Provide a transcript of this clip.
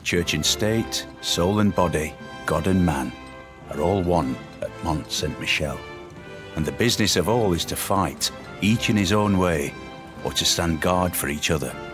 Church and state, soul and body, God and man are all one at Mont Saint Michel. And the business of all is to fight, each in his own way, or to stand guard for each other.